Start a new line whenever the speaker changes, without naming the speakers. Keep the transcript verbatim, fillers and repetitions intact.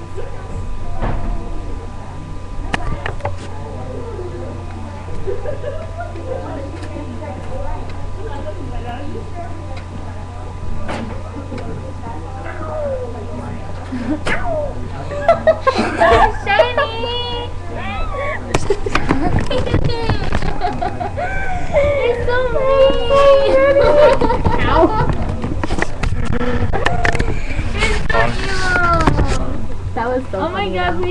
Shiny! You're so mean! Ow! You're so cute! That was so funny. Oh my god.